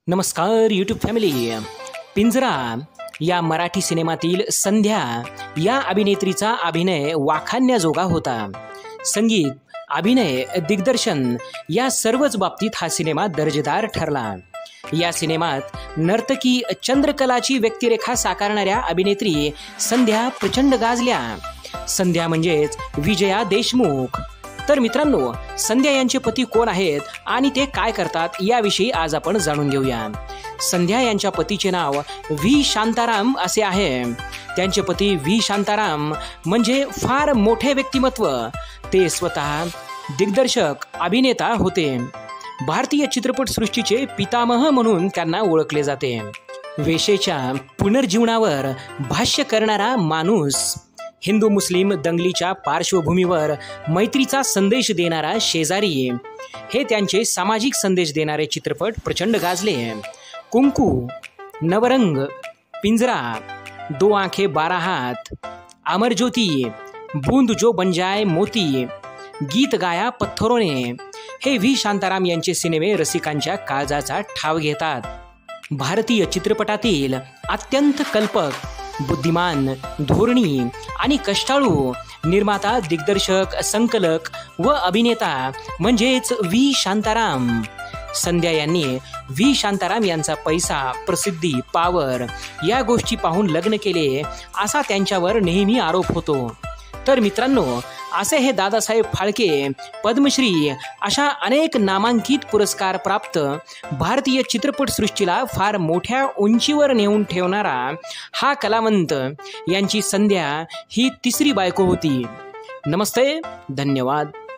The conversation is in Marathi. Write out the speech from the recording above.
नमस्कार यूट्यूब फॅमिली. पिंजरा या मराठी सिनेमातील संध्या या अभिनेत्रीचा अभिनय वाखाणण्याजोगा होता. संगीत, अभिनय, दिग्दर्शन या सर्वच बाबतीत हा सिनेमा दर्जेदार ठरला. या सिनेमात नर्तकी चंद्रकलाची व्यक्तिरेखा साकारणाऱ्या अभिनेत्री संध्या प्रचंड गाजल्या. संध्या म्हणजेच विजया देशमुख. तर मित्रांनो, संध्या यांचे पती कोण आहेत आणि ते काय करतात याविषयी आज आपण जाणून घेऊया. संध्या यांच्या पतीचे नाव व्ही शांताराम असे आहे. त्यांचे पती व्ही शांताराम म्हणजे फार मोठे व्यक्तिमत्व. ते स्वतः दिग्दर्शक, अभिनेता होते. भारतीय चित्रपटसृष्टीचे पितामह म्हणून त्यांना ओळखले जाते. वेश्येच्या पुनर्जीवनावर भाष्य करणारा माणूस, हिंदू मुस्लिम दंगलीच्या पार्श्वभूमीवर मैत्रीचा संदेश देणारा शेजारी, हे त्यांचे सामाजिक संदेश देणारे चित्रपट प्रचंड गाजले. कुंकू, नवरंग, पिंजरा, दो आंखें 12 हाथ, अमर ज्योति, बूंद जो बन जाए मोती, गीत गाया पत्थरों ने, हे व्ही शांताराम यांचे सिनेमे रसिकांच्या काळजाचा ठाव घेतात. भारतीय चित्रपटातील अत्यंत कल्पक, बुद्धिमान, धोरणी आणि कष्टाळू निर्माता, दिग्दर्शक, संकलक व अभिनेता म्हणजेच व्ही शांताराम. संध्या यांनी व्ही शांताराम यांचा पैसा, प्रसिद्धी, पावर या गोष्टी पाहून लग्न केले असा त्यांच्यावर नेहमी आरोप होतो. तर मित्रांनो, असे हे दादासाहेब फाळके, पद्मश्री अशा अनेक नामांकित पुरस्कार प्राप्त, भारतीय चित्रपटसृष्टीला फार मोठ्या उंचीवर नेऊन ठेवणारा हा कलावंत यांची संध्या ही तिसरी बायको होती. नमस्ते, धन्यवाद.